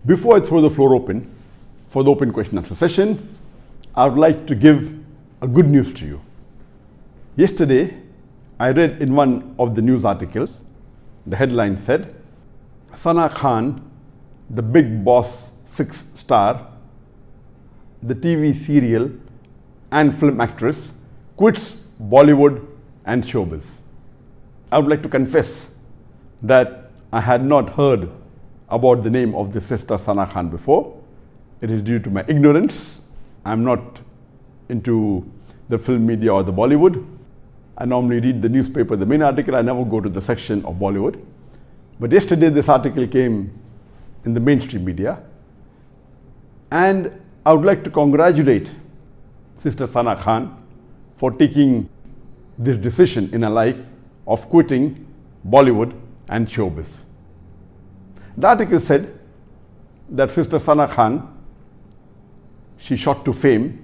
Before I throw the floor open for the open question answer session, I would like to give a good news to you. Yesterday, I read in one of the news articles, the headline said, Sana Khan, the Bigg Boss 6 star, the TV serial and film actress, quits Bollywood and showbiz. I would like to confess that I had not heard about the name of the sister Sana Khan before. It is due to my ignorance. I'm not into the film media or the Bollywood. I normally read the newspaper, the main article. I never go to the section of Bollywood. But yesterday this article came in the mainstream media. And I would like to congratulate Sister Sana Khan for taking this decision in her life of quitting Bollywood and showbiz. The article said that Sister Sana Khan, she shot to fame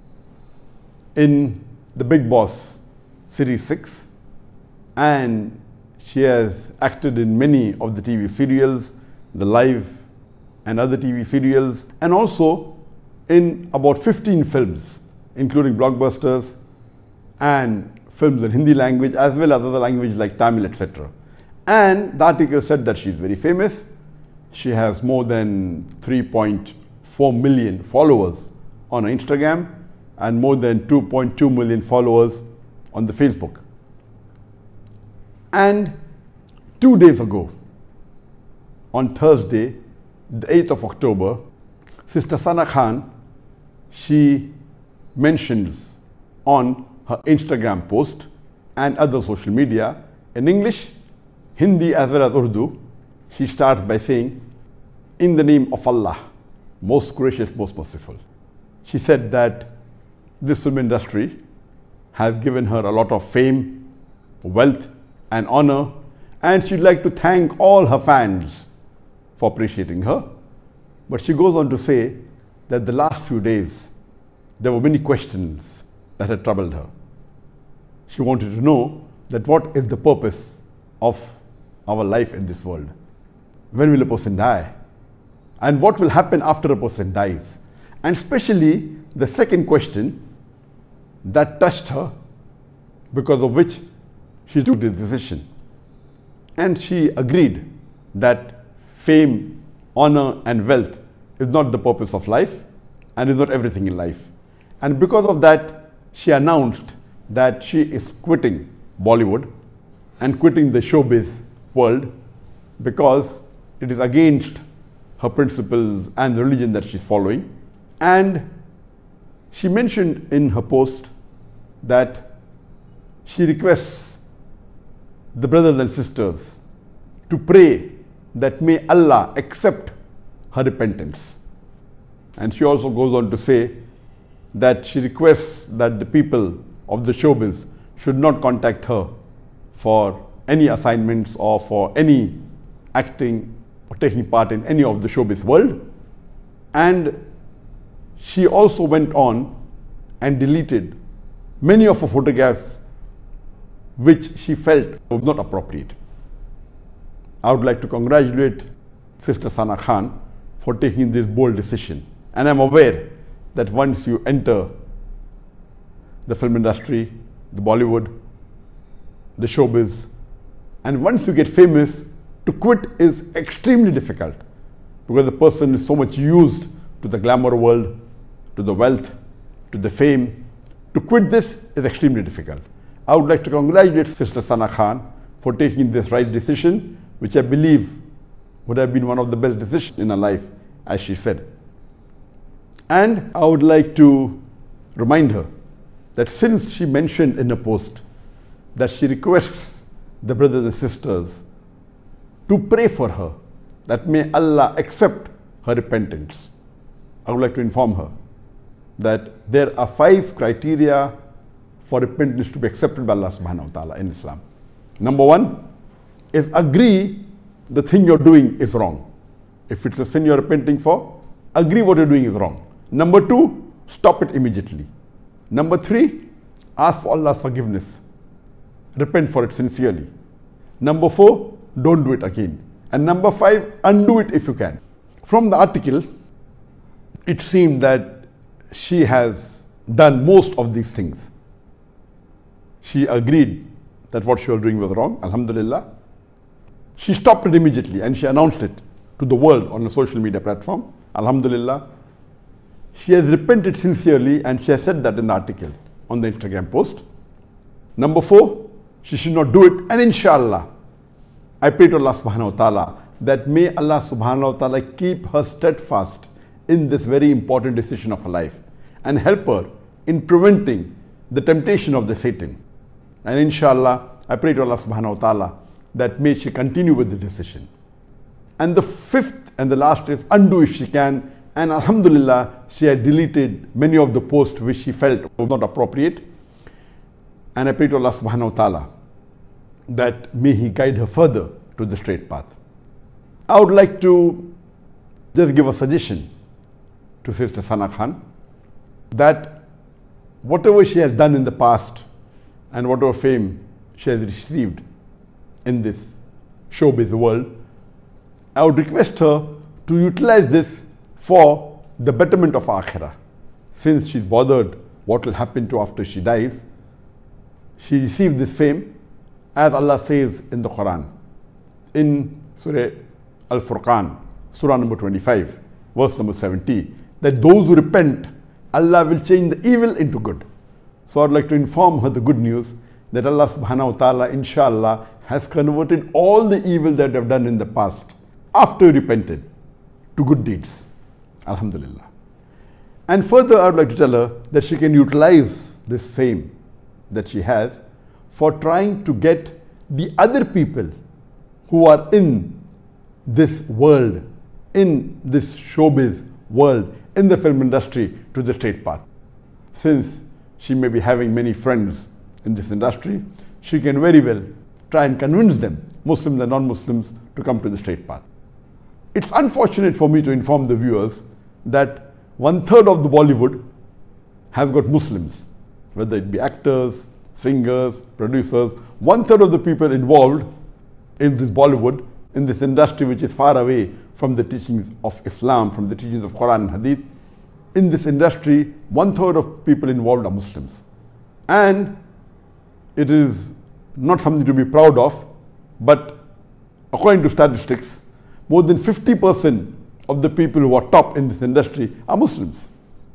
in the Bigg Boss Series 6, and she has acted in many of the TV serials, the live and other TV serials, and also in about 15 films, including blockbusters and films in Hindi language as well as other languages like Tamil, etc. And the article said that she's very famous. She has more than 3.4 million followers on her Instagram and more than 2.2 million followers on the Facebook. And 2 days ago, on Thursday, the 8th of October, Sister Sana Khan, she mentions on her Instagram post and other social media in English, Hindi as well as Urdu, she starts by saying, "In the name of Allah, most gracious, most merciful." She said that this film industry has given her a lot of fame, wealth and honor, and she'd like to thank all her fans for appreciating her. But she goes on to say that the last few days, there were many questions that had troubled her. She wanted to know that what is the purpose of our life in this world? When will a person die? And what will happen after a person dies? And especially the second question that touched her, because of which she took the decision. And she agreed that fame, honor and wealth is not the purpose of life and is not everything in life. And because of that, she announced that she is quitting Bollywood and quitting the showbiz world because it is against her principles and the religion that she's following. And she mentioned in her post that she requests the brothers and sisters to pray that may Allah accept her repentance. And she also goes on to say that she requests that the people of the showbiz should not contact her for any assignments or for any acting or taking part in any of the showbiz world. And she also went on and deleted many of her photographs which she felt was not appropriate. I would like to congratulate Sister Sana Khan for taking this bold decision. And I'm aware that once you enter the film industry, the Bollywood, the showbiz, and once you get famous, to quit is extremely difficult because the person is so much used to the glamour world, to the wealth, to the fame. To quit this is extremely difficult. I would like to congratulate Sister Sana Khan for taking this right decision, which I believe would have been one of the best decisions in her life, as she said. And I would like to remind her that since she mentioned in a post that she requests the brothers and sisters to pray for her, that may Allah accept her repentance, I would like to inform her that there are 5 criteria for repentance to be accepted by Allah subhanahu wa ta'ala in Islam. Number 1 is agree the thing you're doing is wrong. If it's a sin you're repenting for, agree what you're doing is wrong. Number 2, stop it immediately. Number 3, ask for Allah's forgiveness. Repent for it sincerely. Number 4, don't do it again. And number 5, undo it if you can. From the article, it seemed that she has done most of these things. She agreed that what she was doing was wrong, alhamdulillah. She stopped it immediately and she announced it to the world on a social media platform, alhamdulillah. She has repented sincerely and she has said that in the article on the Instagram post. Number 4, she should not do it, and inshallah, I pray to Allah subhanahu wa ta'ala that may Allah subhanahu wa ta'ala keep her steadfast in this very important decision of her life and help her in preventing the temptation of the Satan. And inshallah, I pray to Allah subhanahu wa ta'ala that may she continue with the decision. And the 5th and the last is undo if she can. And alhamdulillah, she had deleted many of the posts which she felt were not appropriate. And I pray to Allah subhanahu wa ta'ala that may He guide her further to the straight path. I would like to just give a suggestion to Sister Sana Khan that whatever she has done in the past and whatever fame she has received in this showbiz world, I would request her to utilize this for the betterment of Akhirah. Since she's bothered what will happen to her after she dies, she received this fame, as Allah says in the Quran, in Surah Al-Furqan, Surah number 25, verse number 70, that those who repent, Allah will change the evil into good. So I'd like to inform her the good news that Allah subhanahu wa ta'ala, inshallah, has converted all the evil that they have done in the past, after repented, to good deeds. Alhamdulillah. And further, I would like to tell her that she can utilize this fame that she has for trying to get the other people who are in this world, in this showbiz world, in the film industry, to the straight path. Since she may be having many friends in this industry, she can very well try and convince them, Muslims and non-Muslims, to come to the straight path. It's unfortunate for me to inform the viewers that 1/3 of the Bollywood has got Muslims, whether it be actors, singers, producers. 1/3 of the people involved in this Bollywood, in this industry which is far away from the teachings of Islam, from the teachings of Quran and Hadith. In this industry, 1/3 of people involved are Muslims. And it is not something to be proud of, but according to statistics, more than 50% of the people who are top in this industry are Muslims.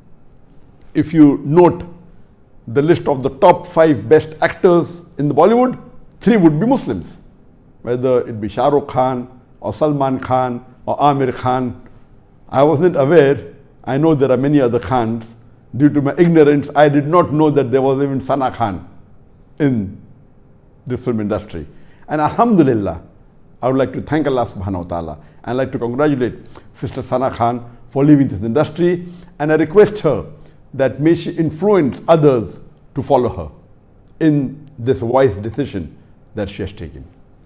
If you note the list of the top 5 best actors in the Bollywood, 3 would be Muslims. Whether it be Shah Rukh Khan or Salman Khan or Amir Khan. I wasn't aware. I know there are many other Khans. Due to my ignorance, I did not know that there was even Sana Khan in the film industry. And alhamdulillah, I would like to thank Allah subhanahu wa ta'ala and like to congratulate Sister Sana Khan for leaving this industry, and I request her that may she influence others to follow her in this wise decision that she has taken.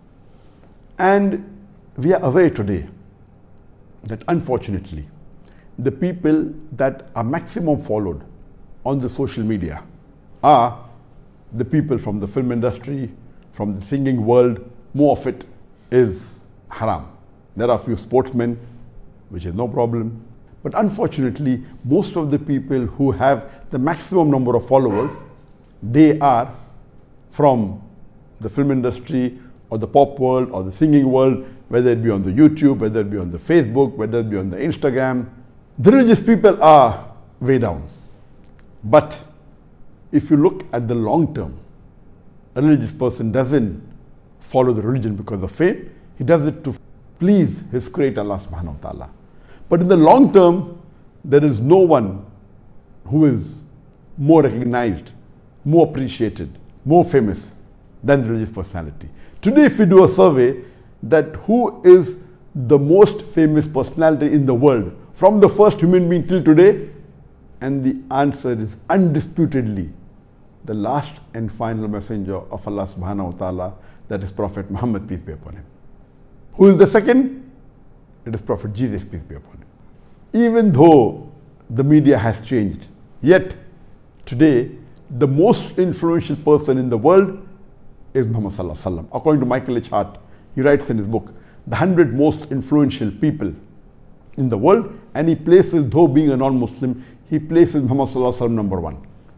And we are aware today that unfortunately the people that are maximum followed on the social media are the people from the film industry, from the singing world. More of it is haram. There are a few sportsmen, which is no problem. But unfortunately, most of the people who have the maximum number of followers, they are from the film industry or the pop world or the singing world, whether it be on the YouTube, whether it be on the Facebook, whether it be on the Instagram. The religious people are way down. But if you look at the long term, a religious person doesn't follow the religion because of fame. He does it to please his Creator Allah subhanahu wa ta'ala. But in the long term, there is no one who is more recognized, more appreciated, more famous than the religious personality. Today, if we do a survey that who is the most famous personality in the world from the first human being till today, and the answer is undisputedly the last and final messenger of Allah subhanahu wa ta'ala, that is Prophet Muhammad, peace be upon him. Who is the second? It is Prophet Jesus, peace be upon him. Even though the media has changed, yet today the most influential person in the world is Muhammad sallallahu alaihi wasallam. According to Michael H. Hart, he writes in his book, The 100 Most Influential People in the world, and he places, though being a non-Muslim, he places Muhammad Sallallahu Alaihi Wasallam number one.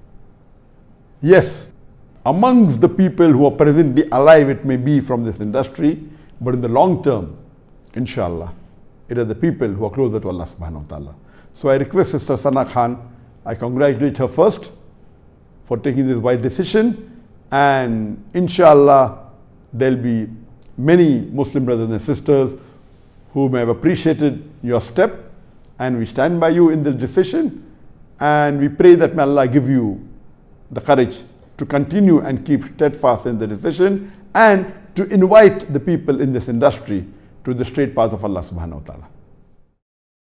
Yes, amongst the people who are presently alive, it may be from this industry, but in the long term, inshallah, it are the people who are closer to Allah subhanahu wa ta'ala. So I request Sister Sana Khan, I congratulate her first for taking this wise decision, and inshallah, there'll be many Muslim brothers and sisters who may have appreciated your step, and we stand by you in this decision, and we pray that may Allah give you the courage to continue and keep steadfast in the decision, and to invite the people in this industry to the straight path of Allah subhanahu wa ta'ala.